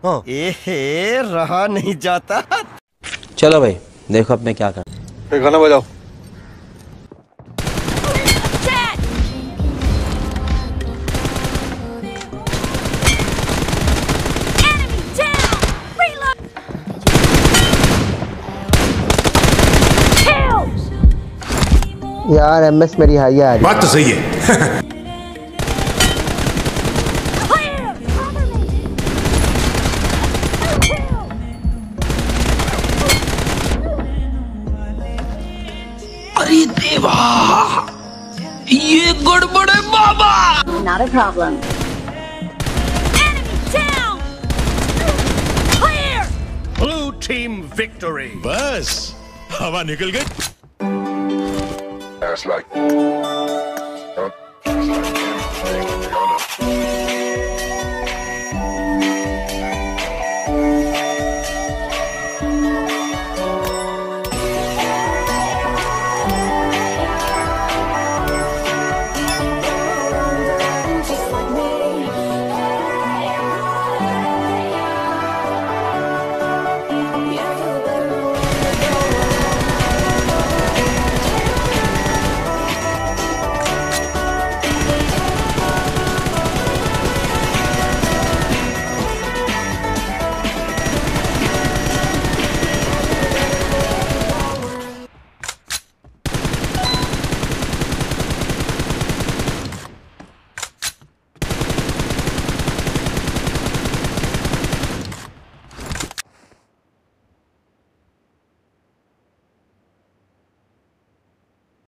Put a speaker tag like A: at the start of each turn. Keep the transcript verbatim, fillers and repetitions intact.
A: हाँ। एहे रहा नहीं जाता।
B: चलो भाई देखो अब मैं क्या कर।
C: फिर गाना बजाओ।
D: यार एमएस मेरी हाई आ रही।
E: बात तो सही है।
B: अरे देवा ये गड़बड़ है बाबा।
F: Not a problem. Enemy down. Clear.
E: Blue team victory. बस हवा निकल गई।
C: That's like